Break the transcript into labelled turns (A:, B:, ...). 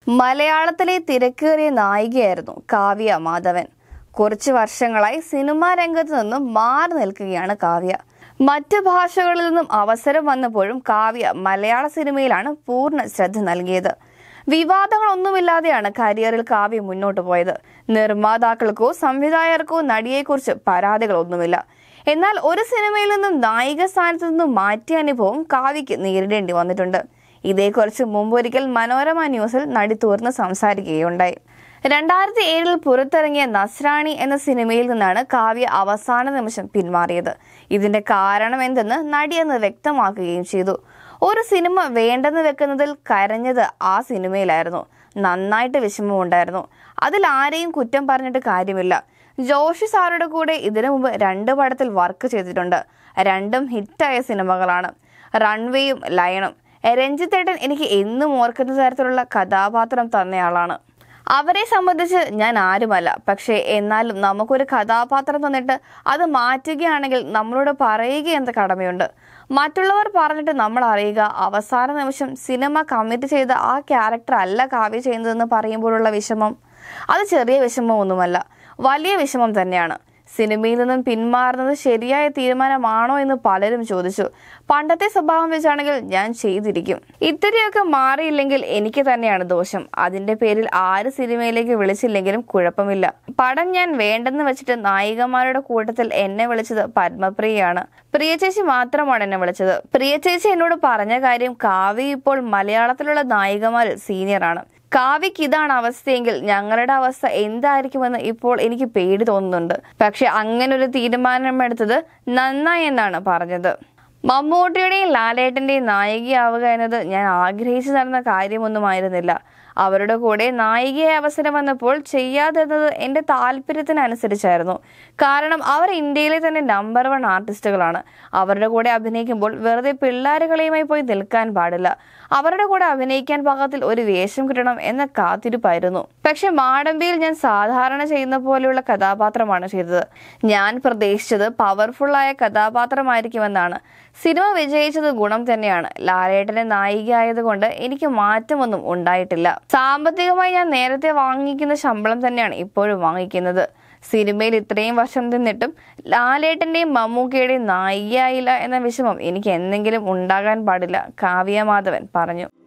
A: മലയാളത്തിലെ തിരക്കേറിയ നായികയായിരുന്നു കാവ്യ മാധവൻ. കുറച്ച് വർഷങ്ങളായി സിനിമാ രംഗത്ത് നിന്നും മാറി നിൽക്കുകയാണ് കാവ്യ. മറ്റ് ഭാഷകളിൽ നിന്നും അവസരം വന്നപ്പോഴും കാവ്യ മലയാള സിനിമയിലാണ് പൂർണ്ണ ശ്രദ്ധ നൽകിയത്. വിവാദങ്ങളൊന്നുമില്ലാതെയാണ് കരിയറിൽ കാവ്യ മുന്നോട്ട് പോയത്. നിർമ്മാതാക്കൾക്കോ സംവിധായകർക്കോ നടിയെക്കുറിച്ച് പരാതികളൊന്നുമില്ല. എന്നാൽ ഒരു സിനിമയിൽ നിന്നും നായിക സ്ഥാനത്ത് നിന്നും മാറ്റിയ അനുഭവം കാവ്യയ്ക്ക് നേരിടേണ്ടി വന്നിട്ടുണ്ട്. ഇതേക്കുറിച്ച് മുമ്പൊരിക്കൽ മനോരമ ന്യൂസിൽ നടി തുറന്ന് സംസാരിക്കുകയുണ്ടായി. 2007 പുറത്തിറങ്ങിയ നസ്രാണി എന്ന സിനിമയിൽ നിന്നാണ് കാവ്യ അവസാന നിമിഷം പിന്മാറിയത്. ഇതിന്റെ കാരണം എന്തെന്ന് നടി എന്ന് വ്യക്തമാക്കുകയും ചെയ്തു. ഒരു സിനിമ വേണ്ടെന്ന് വെക്കുന്നതിൽ കരഞ്ഞത് ആ സിനിമയിലായിരുന്നു. നന്നായിട്ട് വിഷമമുണ്ടായിരുന്നു. അതിൽ ആരെയും കുറ്റം പറഞ്ഞിട്ട് കാര്യമില്ല. ജോഷി സാറുടെ കൂടെ ഇതിനു മുമ്പ് 2 പടത്തിൽ വർക്ക് ചെയ്തിട്ടുണ്ട്. രണ്ടും ഹിറ്റായ സിനിമകളാണ്, റൺവേയും ലയണും. രഞ്ജിത്തേട്ടൻ എനിക്ക് എന്നും ഓർക്കുന്ന തരത്തിലുള്ള കഥാപാത്രം തന്നയാളാണ്. അവരെ സംബന്ധിച്ച് ഞാൻ ആരുമല്ല. പക്ഷേ എന്നാലും നമുക്കൊരു കഥാപാത്രം തന്നിട്ട് അത് മാറ്റുകയാണെങ്കിൽ നമ്മളോട് പറയുക എന്ന കടമയുണ്ട്. മറ്റുള്ളവർ പറഞ്ഞിട്ട് നമ്മൾ അറിയുക, അവസാന നിമിഷം സിനിമ കമ്മിറ്റ് ചെയ്ത ആ ക്യാരക്ടർ അല്ല കാവ്യ ചെയ്യുന്നതെന്ന് പറയുമ്പോഴുള്ള വിഷമം, അത് ചെറിയ വിഷമമൊന്നുമല്ല, വലിയ വിഷമം തന്നെയാണ്. സിനിമയിൽ നിന്നും പിന്മാറുന്നത് ശരിയായ തീരുമാനമാണോ എന്ന് പലരും ചോദിച്ചു. പണ്ടത്തെ സ്വഭാവം വെച്ചാണെങ്കിൽ ഞാൻ ചെയ്തിരിക്കും. ഇത്തിരിയൊക്കെ മാറിയില്ലെങ്കിൽ എനിക്ക് തന്നെയാണ് ദോഷം. അതിന്റെ പേരിൽ ആര് സിനിമയിലേക്ക് വിളിച്ചില്ലെങ്കിലും കുഴപ്പമില്ല. പടം ഞാൻ വേണ്ടെന്ന് വെച്ചിട്ട് നായികമാരുടെ കൂട്ടത്തിൽ എന്നെ വിളിച്ചത് പത്മപ്രിയയാണ്. പ്രിയ ചേച്ചി മാത്രമാണ് എന്നെ വിളിച്ചത്. പ്രിയ ചേച്ചി എന്നോട് പറഞ്ഞ കാര്യം, കാവ്യ ഇപ്പോൾ മലയാളത്തിലുള്ള നായികമാരിൽ സീനിയറാണ്. കാവ്യക്ക് ഇതാണ് അവസ്ഥയെങ്കിൽ ഞങ്ങളുടെ അവസ്ഥ എന്തായിരിക്കുമെന്ന് ഇപ്പോൾ എനിക്ക് പേടി തോന്നുന്നുണ്ട്. പക്ഷെ അങ്ങനൊരു തീരുമാനമെടുത്തത് നന്നായി എന്നാണ് പറഞ്ഞത്. മമ്മൂട്ടിയുടെയും ലാലേട്ടന്റെയും നായികയാവുക എന്നത് ഞാൻ ആഗ്രഹിച്ചു നടന്ന കാര്യമൊന്നുമായിരുന്നില്ല. അവരുടെ കൂടെ നായികയെ അവസരം വന്നപ്പോൾ ചെയ്യാതിരുന്നത് എന്റെ താല്പര്യത്തിനനുസരിച്ചായിരുന്നു. കാരണം അവർ ഇന്ത്യയിലെ തന്നെ നമ്പർ 1 ആർട്ടിസ്റ്റുകളാണ്. അവരുടെ കൂടെ അഭിനയിക്കുമ്പോൾ വെറുതെ പിള്ളേരുകളെയുമായി പോയി നിൽക്കാൻ പാടില്ല. അവരുടെ കൂടെ അഭിനയിക്കാൻ പാകത്തിൽ ഒരു വേഷം കിട്ടണം എന്ന കാത്തിരിപ്പായിരുന്നു. പക്ഷെ മാടമ്പിയിൽ ഞാൻ സാധാരണ ചെയ്യുന്ന പോലെയുള്ള കഥാപാത്രമാണ് ചെയ്തത്. ഞാൻ പ്രതീക്ഷിച്ചത് പവർഫുള്ളായ കഥാപാത്രമായിരിക്കുമെന്നാണ്. സിനിമ വിജയിച്ചത് ഗുണം തന്നെയാണ്. ലാലേട്ടനെ നായികയായതുകൊണ്ട് എനിക്ക് മാറ്റമൊന്നും ഉണ്ടായിട്ടില്ല. സാമ്പത്തികമായി ഞാൻ നേരത്തെ വാങ്ങിക്കുന്ന ശമ്പളം തന്നെയാണ് ഇപ്പോഴും വാങ്ങിക്കുന്നത്. സിനിമയിൽ ഇത്രയും വർഷം നിന്നിട്ടും ലാലേട്ടന്റെയും മമ്മൂക്കയുടെയും നായികയായില്ല എന്ന വിഷമം എനിക്ക് എന്തെങ്കിലും ഉണ്ടാകാൻ പാടില്ല, കാവ്യ മാധവൻ പറഞ്ഞു.